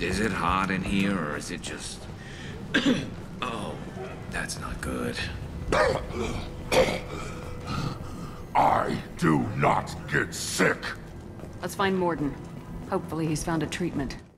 Is it hot in here, or is it just... Oh, that's not good. I do not get sick. Let's find Mordin. Hopefully he's found a treatment.